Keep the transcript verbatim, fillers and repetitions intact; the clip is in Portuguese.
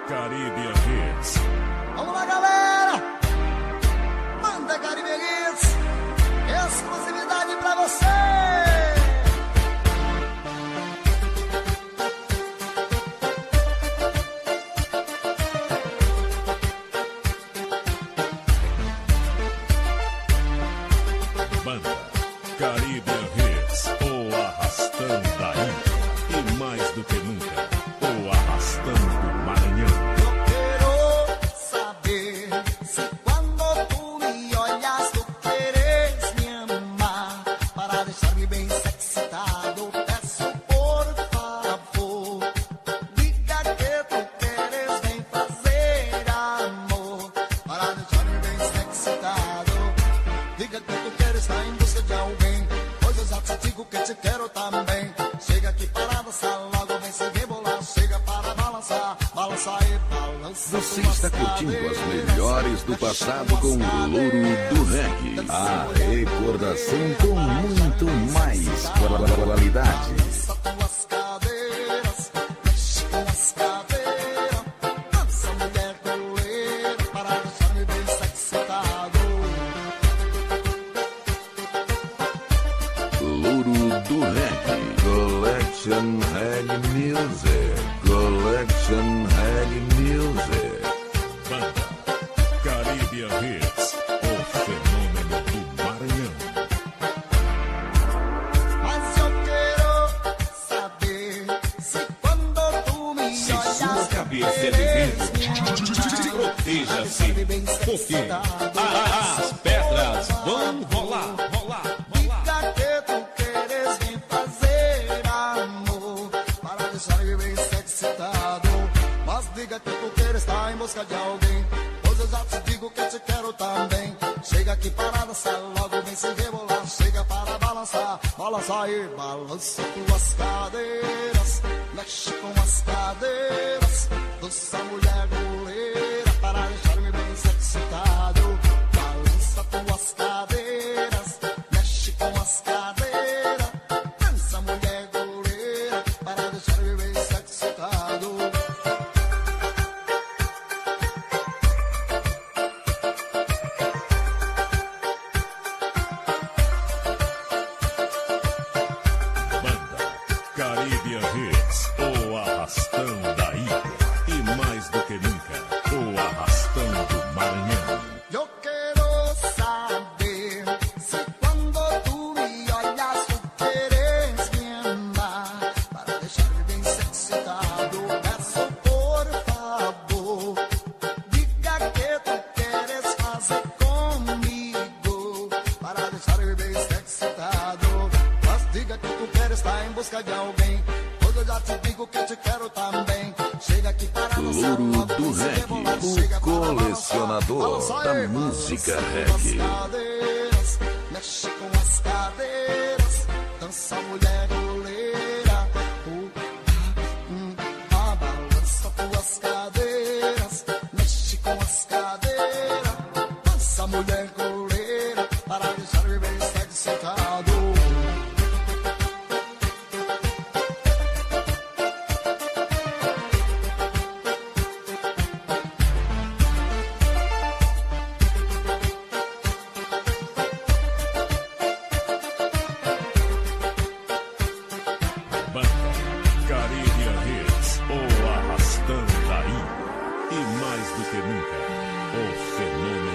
Caribbean Hits. Vamos lá, galera! Manda Caribbean Hits, exclusividade pra você! Banda Caribbean Hits, o arrastão da ilha. E mais do que nunca, o arrastão do Maranhão. Eu quero saber se quando tu me olhas tu queres me amar. Para deixar-me bem excitado, peço por favor. Diga que tu queres, vem fazer amor. Para deixar-me bem excitado. Diga que tu queres, tá em busca de alguém. Pois eu já te digo que te quero também. Chega aqui para dançar, logo vem se rebolar. Chega para balançar, balançar e balançar. Você está curtindo as melhores do passado com o Louro do Reggae. A recordação com muito mais qualidade. Dança tuas cadeiras, mexe com as cadeiras. Dança mulher goleira, para deixar-me bem excitado. Louro do Reggae. Collection Reggae Music. Collection Reggae Music. Banda Caribbean Hits, o fenômeno do Maranhão. Mas eu quero saber se quando tu me Se olhas sua tu cabeça é queres de me amar. proteja-se, Bem porque excitado. as pedras vão rolar, rolar, rolar. Diga que tu queres, vem fazer amor. Para deixar-me bem excitado. Mas diga que tu queres, tá em busca de alguém. Pois eu já te digo que te quero também. Chega aqui para dançar, logo vem se rebolar. Chega para balançar, balançar e balança tuas cadeiras. Mexe com as cadeiras. Dança mulher goleira, para deixar-me bem excitado. Balança tuas cadeiras. Mexe com as cadeiras. Dança mulher goleira, para deixar-me bem excitado. Banda Caribbean Hits, o arrastão da ilha. E mais do que nunca, o arrastão do Maranhão. Eu quero saber se quando tu me olhas tu queres me amar. Para deixar-me bem excitado, peço por favor. Diga que tu queres fazer comigo. Para deixar-me bem excitado. Mas diga que tu queres, tá em busca de alguém. Pois eu já te digo que te quero também. Chega aqui para dançar, Louro logo do vem se rebolar. Reggae, Chega o para balançar, colecionador balançar da e música balança reggae. tuas cadeiras, mexe com as cadeiras, dança mulher goleira. Uh, ah, hum, ah, balança tuas cadeiras, mexe com as cadeiras, dança mulher goleira, para deixar-me bem excitado. Banda Caribbean Hits, o arrastão da ilha. E mais do que nunca, o fenômeno